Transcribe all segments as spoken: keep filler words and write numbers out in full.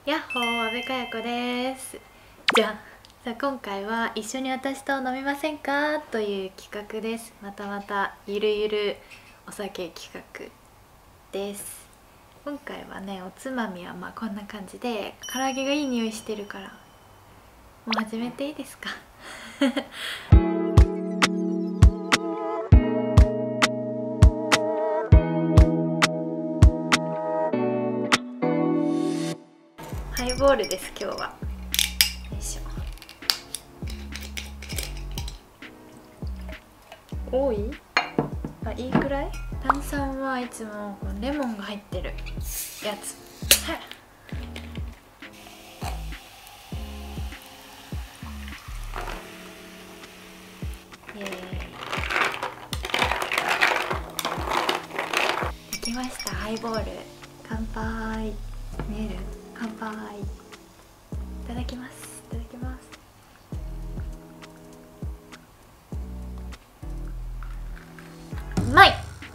やっほー、阿部かや子です。じゃん。さあ今回は一緒に私と飲みませんかという企画です。またまたゆるゆるお酒企画です。今回はね、おつまみはまあこんな感じで、唐揚げがいい匂いしてるからもう始めていいですか？ハイボールです今日は。よいしょ。多い？あ、いいくらい？炭酸はいつもこのレモンが入ってるやつ。イエーイ。できました、ハイボール。乾杯。見える？乾杯。いただきます。いただきます。うまい。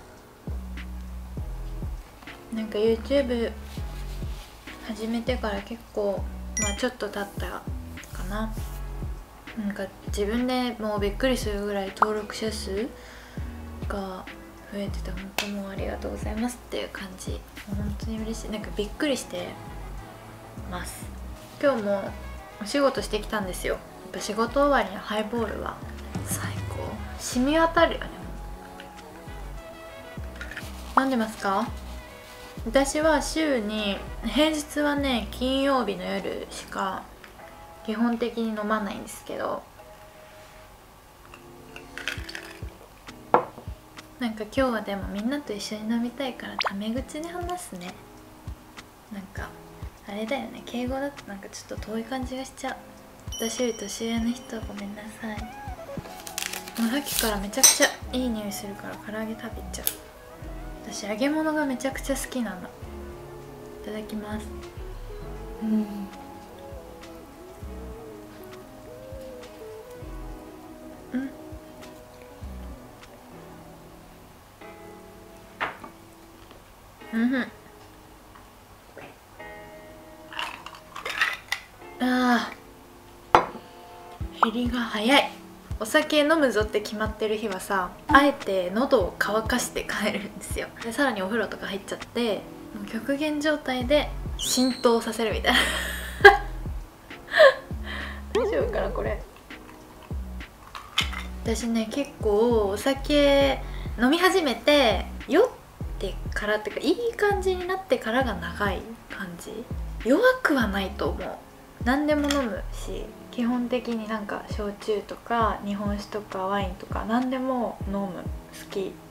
なんか YouTube 始めてから結構まあちょっと経ったかな。なんか自分でもうびっくりするぐらい登録者数が増えてて、本当もうありがとうございますっていう感じ。本当に嬉しい。なんかびっくりしてます。今日もお仕事してきたんですよ。やっぱ仕事終わりのハイボールは最高。染み渡るよね。飲んでますか？私は週に、平日はね金曜日の夜しか基本的に飲まないんですけど、なんか今日はでもみんなと一緒に飲みたいからタメ口で話すね。なんかあれだよね、敬語だとなんかちょっと遠い感じがしちゃう。私より年上の人はごめんなさい。もうさっきからめちゃくちゃいい匂いするから唐揚げ食べちゃう。私揚げ物がめちゃくちゃ好きなの。いただきます。うんうんうん。あー、減りが早い。お酒飲むぞって決まってる日はさ、あえて喉を乾かして帰るんですよ。でさらにお風呂とか入っちゃって、もう極限状態で浸透させるみたいな。大丈夫かなこれ。私ね結構お酒飲み始めて酔ってからっていうか、いい感じになってからが長い感じ。弱くはないと思う。何でも飲むし、基本的になんか焼酎とか日本酒とかワインとか何でも飲む。好き。う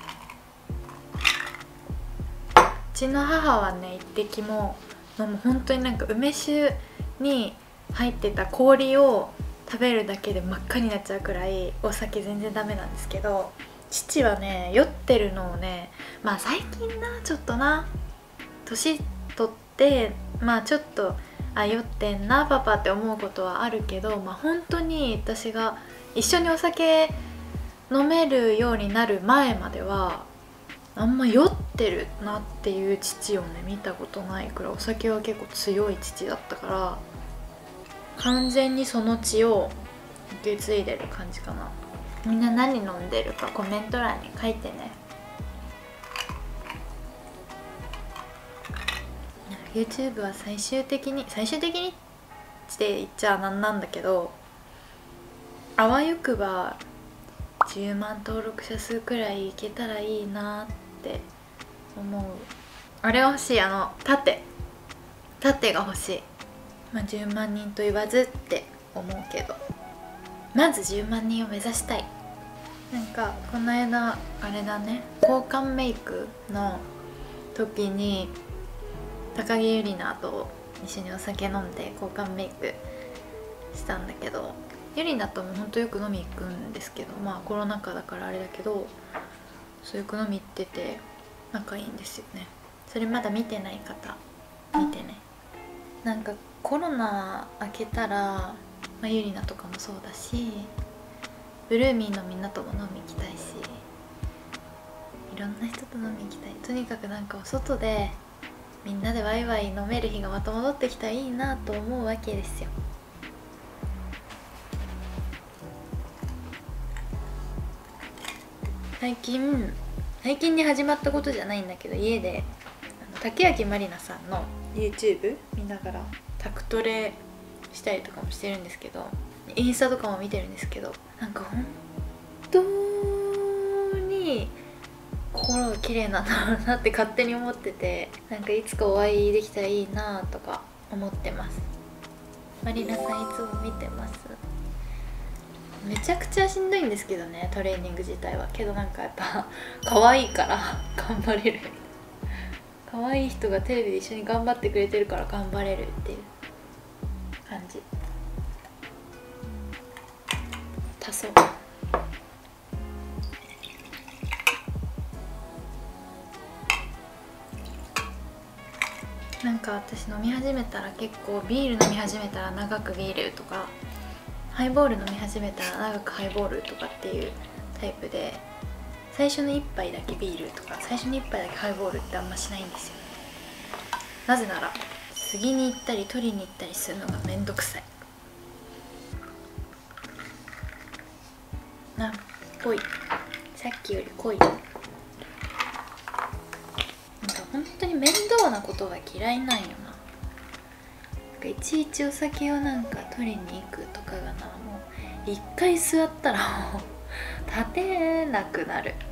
ちの母はね一滴も飲む。本当になんか梅酒に入ってた氷を食べるだけで真っ赤になっちゃうくらいお酒全然ダメなんですけど、父はね酔ってるのをね、まあ最近なちょっとな年取ってまあちょっとあ酔ってんなパパって思うことはあるけど、まあ本当に私が一緒にお酒飲めるようになる前まではあんま酔ってるなっていう父をね見たことないくらいお酒は結構強い父だったから、完全にその血を受け継いでる感じかな。みんな何飲んでるかコメント欄に書いてね。 YouTube は最終的に最終的にって言っちゃなんなんだけど、あわよくばじゅうまん登録者数くらいいけたらいいなって思う。あれ欲しい、あの盾盾が欲しい。まあじゅうまんにんと言わずって思うけど、まずじゅうまんにんを目指したい。なんかこの間あれだね、交換メイクの時に高木ゆりなと一緒にお酒飲んで交換メイクしたんだけど、ゆりなともほんとよく飲み行くんですけど、まあコロナ禍だからあれだけど、そうよく飲み行ってて仲いいんですよね。それまだ見てない方見てね。なんかコロナ明けたら、まあ、ゆりなとかもそうだし、ブルーミーのみんなとも飲み行きたいし、いろんな人と飲み行きたい。とにかくなんかお外でみんなでワイワイ飲める日がまた戻ってきたらいいなと思うわけですよ。最近最近に始まったことじゃないんだけど、家であの竹脇まりなさんの YouTube 見ながらタクトレしたりとかもしてるんですけど、インスタとかも見てるんですけど、なんか本当に心が綺麗なんだろうなって勝手に思ってて、なんかいつかお会いできたらいいなとか思ってます。まりなさんいつも見てます。めちゃくちゃしんどいんですけどね、トレーニング自体は。けどなんかやっぱ可愛いから頑張れる。可愛い人がテレビで一緒に頑張ってくれてるから頑張れるっていう感じ。多そう。なんか私飲み始めたら結構ビール飲み始めたら長くビールとか、ハイボール飲み始めたら長くハイボールとかっていうタイプで、最初のいっぱいだけビールとか最初のいっぱいだけハイボールってあんましないんですよ。なぜなら継ぎに行ったり取りに行ったりするのがめんどくさいなっぽい。さっきより濃い。なんか本当に面倒なことが嫌いなんよな。なんかいちいちお酒をなんか取りに行くとかがな、もう一回座ったらもう立てなくなる。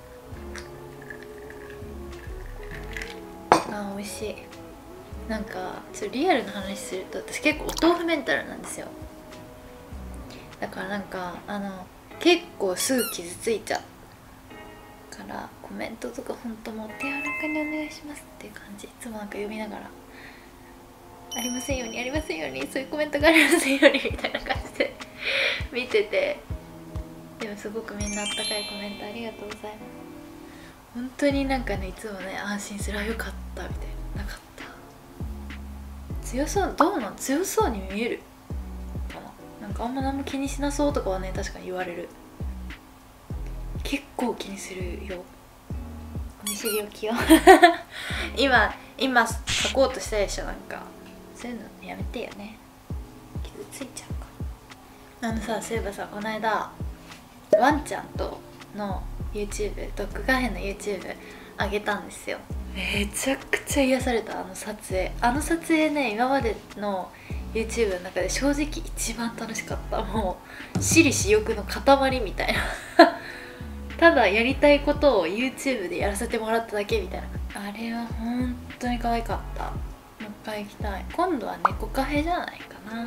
あー美味しい。なんかちょっとリアルな話すると、私結構お豆腐メンタルなんですよ。だからなんかあの結構すぐ傷ついちゃうからコメントとかほんともう手柔らかにお願いしますっていう感じ。いつもなんか読みながらありませんようにありませんように、そういうコメントがありませんようにみたいな感じで見てて、でもすごくみんなあったかいコメントありがとうございます。本当になんかね、いつもね安心する、あよかったみたいな、なかった。強そう、どうなん強そうに見えるかな。なんかあんま何も気にしなそうとかはね確かに言われる。結構気にするよ、お見知りおきを今今書こうとしたでしょ。なんかそういうのやめてよね、傷ついちゃうから。あのさ、そういえばさ、この間ワンちゃんとの YouTube、 ドッグカフェの YouTube あげたんですよ。めちゃくちゃ癒された。あの撮影あの撮影ね、今までの YouTube の中で正直一番楽しかった。もう私利私欲の塊みたいなただやりたいことを YouTube でやらせてもらっただけみたいな。あれは本当に可愛かった。もう一回行きたい。今度は猫カフェじゃないかな。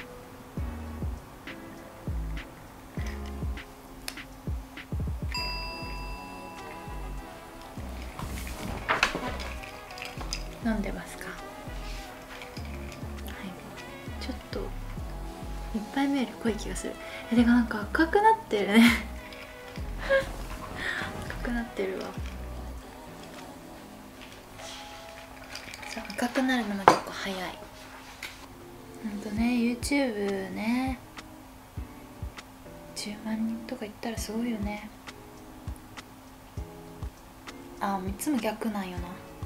飲んでますか？はい、ちょっといっぱい目より濃い気がする。え、てかなんか赤くなってるね赤くなってるわ。赤くなるのも結構早い。ほんとね、 YouTube ねじゅうまんにんとかいったらすごいよね。あ、いつも逆なんよな。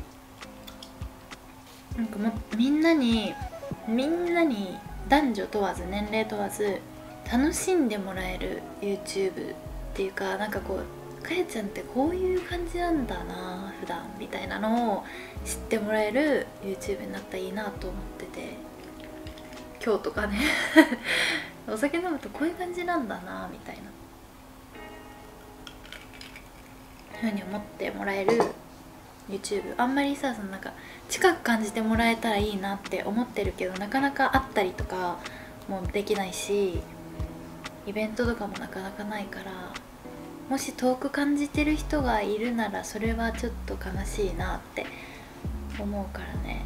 なんかもうみんなにみんなに男女問わず年齢問わず楽しんでもらえる YouTube っていうか、なんかこうかやちゃんってこういう感じなんだな普段みたいなのを知ってもらえる YouTube になったらいいなと思ってて、今日とかねお酒飲むとこういう感じなんだなみたいなふうに思ってもらえる YouTube。 あんまりさ、そのなんか近く感じてもらえたらいいなって思ってるけど、なかなか会ったりとかもできないし、イベントとかもなかなかないから、もし遠く感じてる人がいるならそれはちょっと悲しいなって思うからね、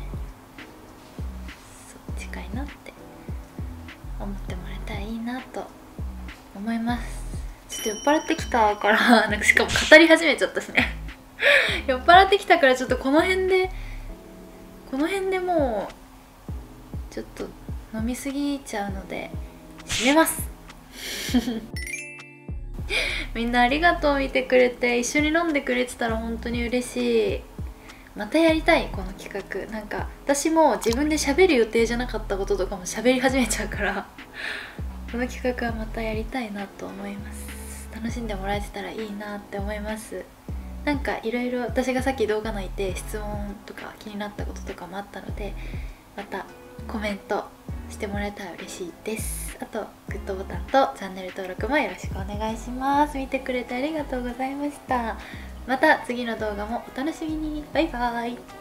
そう近いなって思ってもらえたらいいなと思います。ちょっと酔っ払ってきたからなんかしかも語り始めちゃったしね酔っ払ってきたからちょっとこの辺でこの辺でもうちょっと飲みすぎちゃうので締めますみんなありがとう。見てくれて一緒に飲んでくれてたら本当に嬉しい。 またやりたいこの企画。なんか私も自分で喋る予定じゃなかったこととかも喋り始めちゃうからこの企画はまたやりたいなと思います。楽しんでもらえてたらいいなって思います。なんかいろいろ私がさっき動画内で質問とか気になったこととかもあったので、またコメントしてもらえたら嬉しいです。あとグッドボタンとチャンネル登録もよろしくお願いします。見てくれてありがとうございました。また次の動画もお楽しみに。バイバーイ。